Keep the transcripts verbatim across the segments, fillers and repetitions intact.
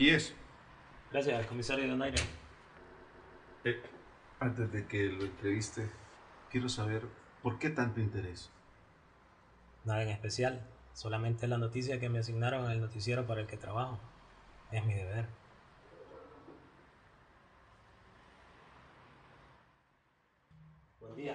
aquí es. Gracias, comisario Donaire. Eh, antes de que lo entreviste, quiero saber por qué tanto interés. Nada en especial, solamente la noticia que me asignaron en el noticiero para el que trabajo. Es mi deber. Buen día.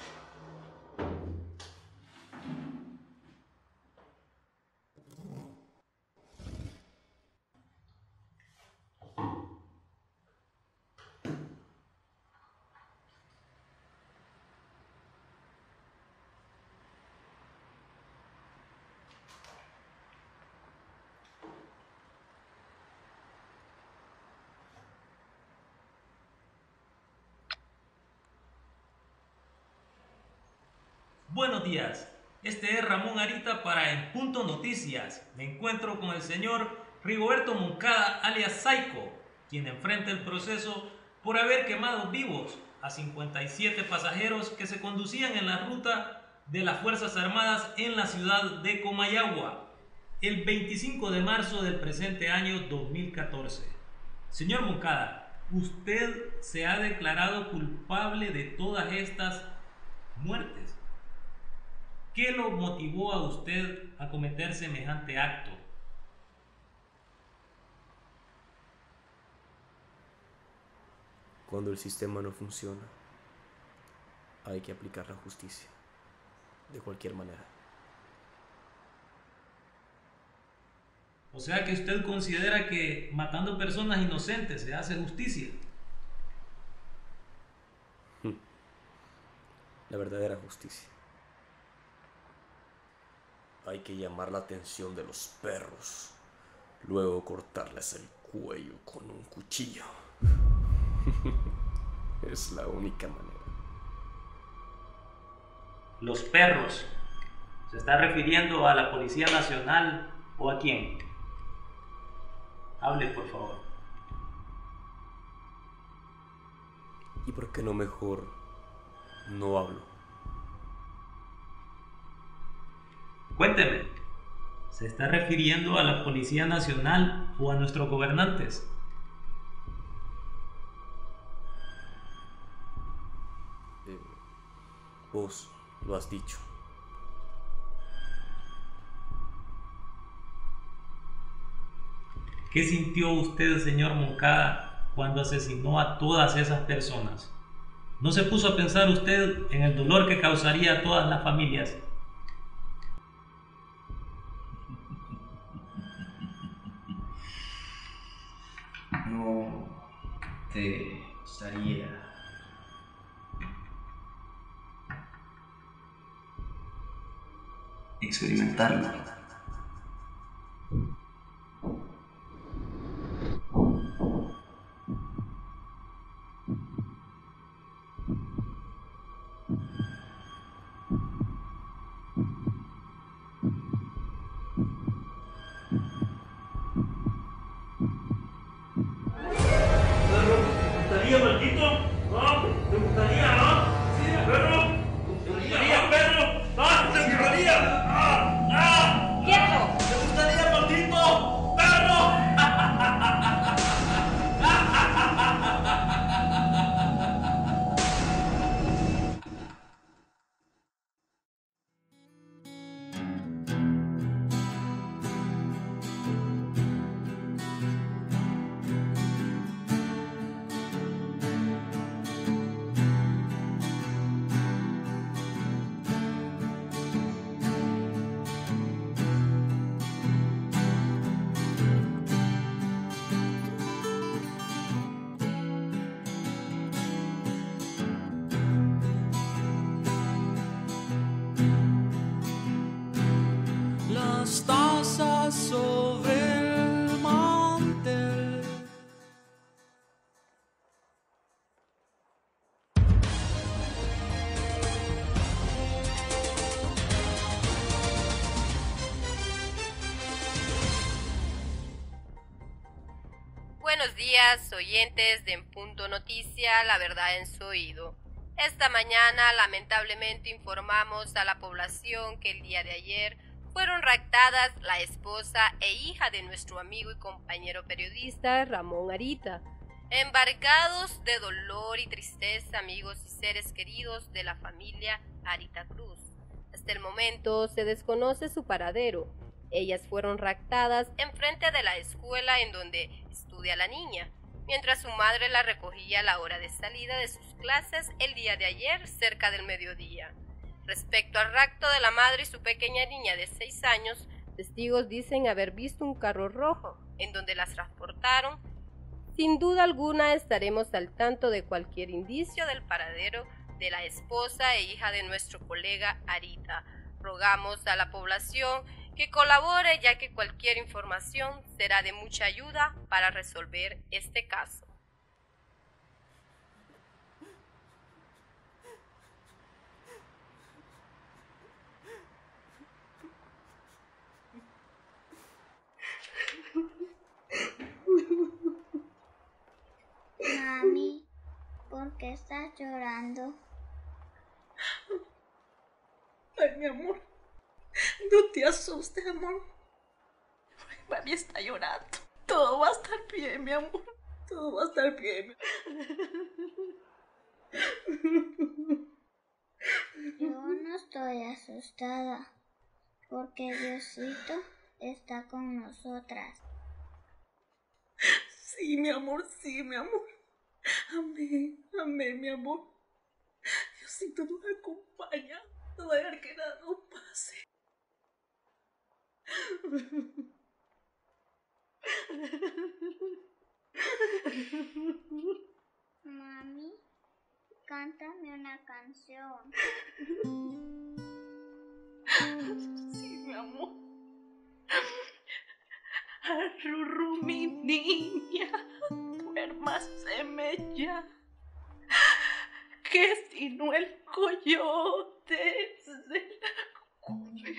Buenos días, este es Ramón Arita para En Punto Noticias. Me encuentro con el señor Rigoberto Moncada, alias Saico, quien enfrenta el proceso por haber quemado vivos a cincuenta y siete pasajeros que se conducían en la ruta de las Fuerzas Armadas en la ciudad de Comayagua, el veinticinco de marzo del presente año dos mil catorce. Señor Moncada, usted se ha declarado culpable de todas estas muertes. ¿Qué lo motivó a usted a cometer semejante acto? Cuando el sistema no funciona, hay que aplicar la justicia, de cualquier manera. O sea que usted considera que matando personas inocentes se hace justicia. La verdadera justicia. Hay que llamar la atención de los perros, luego cortarles el cuello con un cuchillo. Es la única manera. Los perros. ¿Se está refiriendo a la Policía Nacional o a quién? Hable, por favor. ¿Y por qué no mejor no hablo? Cuénteme, ¿se está refiriendo a la Policía Nacional o a nuestros gobernantes? Eh, vos lo has dicho. ¿Qué sintió usted, señor Moncada, cuando asesinó a todas esas personas? ¿No se puso a pensar usted en el dolor que causaría a todas las familias? No te gustaría experimentarlo. ¿Te gustaría, maldito? ¿No? ¿Te gustaría, no? Sí, perro. ¿Te gustaría, perro? ¿Ah? ¿Te gustaría? ¡Ah! ¡Ah! ¡Quieto! ¿Te gustaría, maldito? ¡Perro! Las tazas sobre el mantel. Buenos días, oyentes de En Punto Noticia, la verdad en su oído. Esta mañana lamentablemente informamos a la población que el día de ayer fueron raptadas la esposa e hija de nuestro amigo y compañero periodista Ramón Arita. Embargados de dolor y tristeza, amigos y seres queridos de la familia Arita Cruz. Hasta el momento se desconoce su paradero. Ellas fueron raptadas enfrente de la escuela en donde estudia la niña, mientras su madre la recogía a la hora de salida de sus clases el día de ayer, cerca del mediodía. Respecto al rapto de la madre y su pequeña niña de seis años, testigos dicen haber visto un carro rojo, en donde las transportaron. Sin duda alguna estaremos al tanto de cualquier indicio del paradero de la esposa e hija de nuestro colega Arita. Rogamos a la población que colabore, ya que cualquier información será de mucha ayuda para resolver este caso. Mami, ¿por qué estás llorando? Ay, mi amor, no te asustes, amor. Mami está llorando. Todo va a estar bien, mi amor. Todo va a estar bien. Yo no estoy asustada, porque Diosito está con nosotras. Sí, mi amor, sí, mi amor. Amén, amén, mi amor. Diosito nos acompaña. No va a dejar que nada nos pase. Mami, cántame una canción. Sí, mi amor. Arrurú, mi niña, duérmaseme ya, que si no el coyote se la come.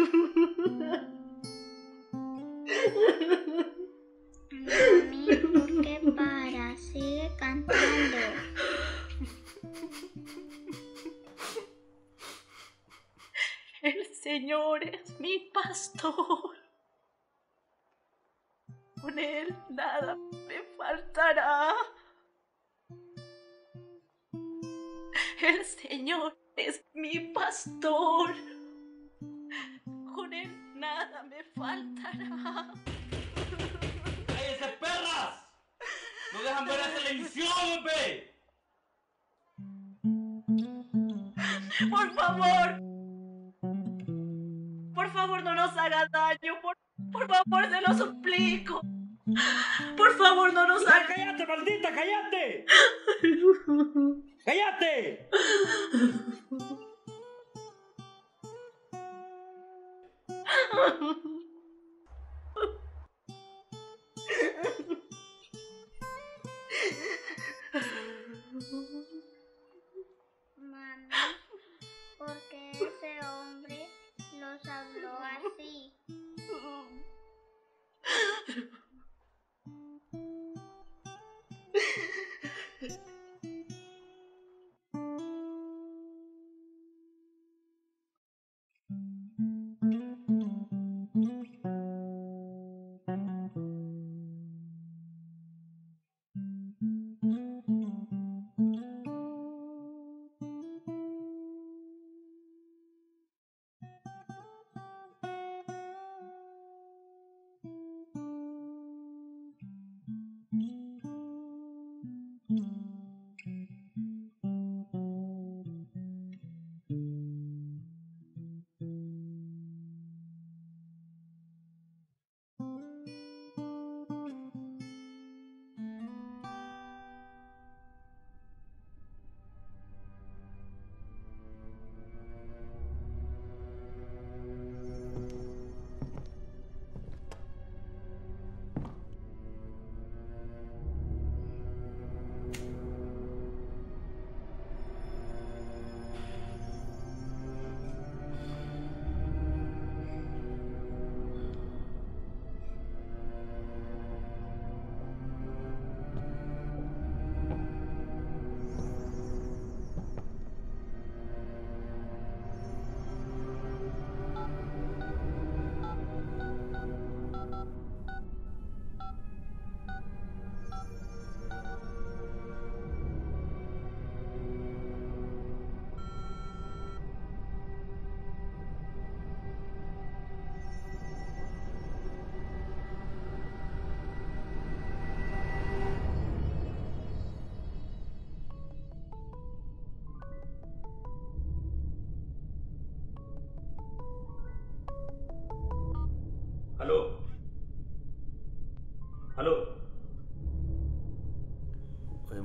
Mami, ¿por qué paras? Sigue cantando. El Señor es mi pastor. Con él nada me faltará. El Señor es mi pastor. Con él nada me faltará. ¡Cállense, perras! ¡No dejan ver la televisión, hombre! Por favor. Por favor, no nos haga daño. Por, por favor, se lo suplico. Por favor, no nos haga... ¡Cállate, maldita! ¡Cállate! ¡Cállate! Mami, ¿por qué ese hombre los habló así?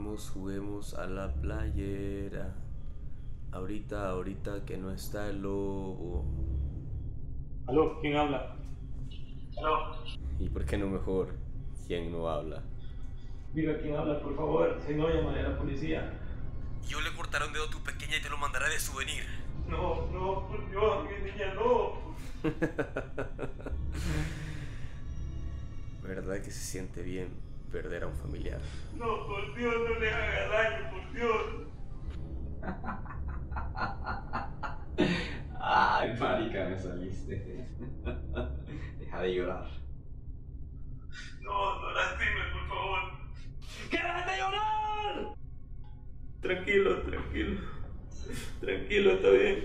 Vamos, juguemos a la playera. Ahorita, ahorita que no está el lobo. ¿Aló? ¿Quién habla? ¿Aló? ¿Y por qué no mejor? ¿Quién no habla? Diga quién habla, por favor. Si no, llamaré a la policía. Yo le cortaré un dedo a tu pequeña y te lo mandaré de souvenir. No, no, por Dios, mi niña, no. ¿Verdad que se siente bien perder a un familiar? No, por Dios, no le haga daño, por Dios. Ay, marica, me saliste. Deja de llorar. No, no lastimes, por favor. ¡Que dejes de llorar! Tranquilo, tranquilo. Tranquilo, está bien.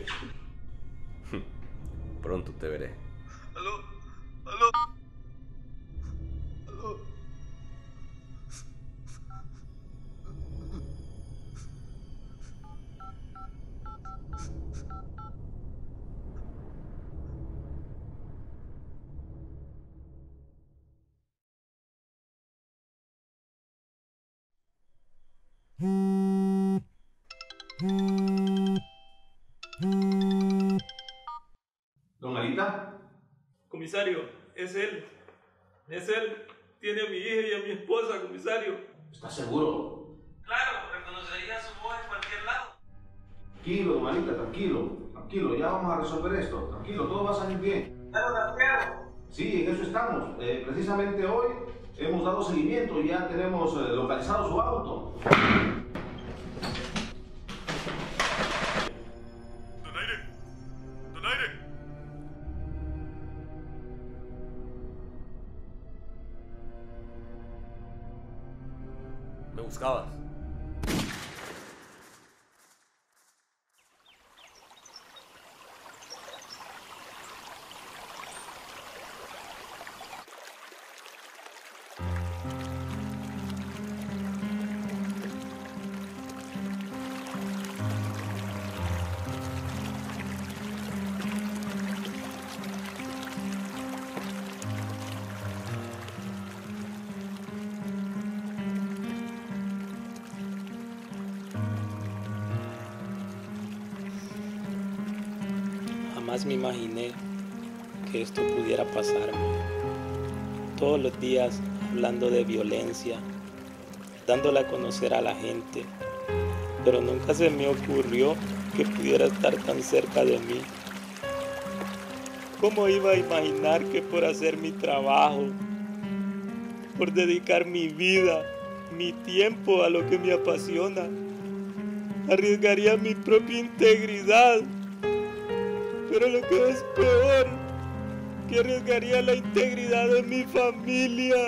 Pronto te veré. Aló, aló. Aló. ¿Don Arita? Comisario, es él. Es él. Tiene a mi hija y a mi esposa, comisario. ¿Estás seguro? Claro, reconocería su voz en cualquier lado. Tranquilo, don Arita, tranquilo. Tranquilo, ya vamos a resolver esto. Tranquilo, todo va a salir bien. Sí, en eso estamos. Eh, precisamente hoy hemos dado seguimiento y ya tenemos eh, localizado su auto. Donaire. Donaire. ¿Me buscabas? Jamás me imaginé que esto pudiera pasarme. Todos los días hablando de violencia, dándole a conocer a la gente, pero nunca se me ocurrió que pudiera estar tan cerca de mí. ¿Cómo iba a imaginar que por hacer mi trabajo, por dedicar mi vida, mi tiempo a lo que me apasiona, arriesgaría mi propia integridad? Pero lo que es peor, que arriesgaría la integridad de mi familia.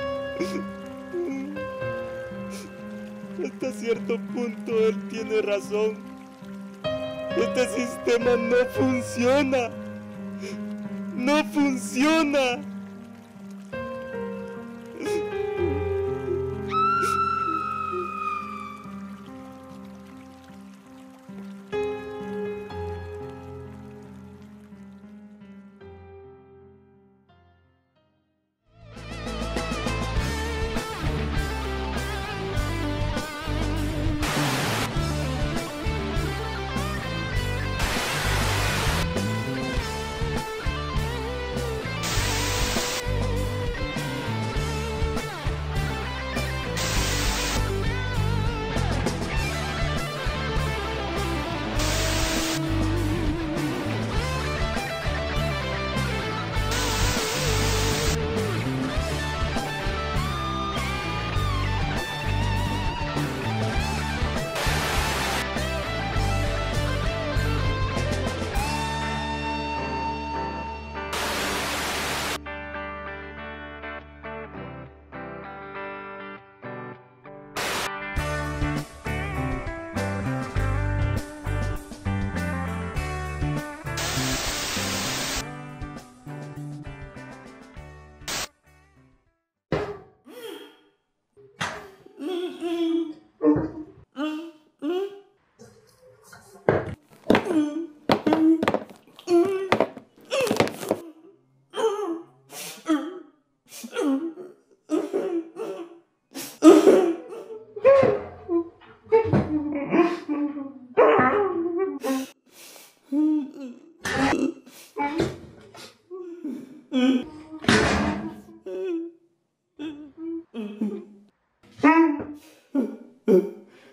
Hasta cierto punto él tiene razón. Este sistema no funciona. No funciona.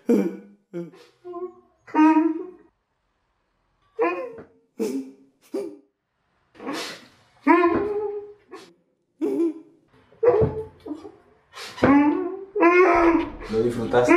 ¿Lo disfrutaste?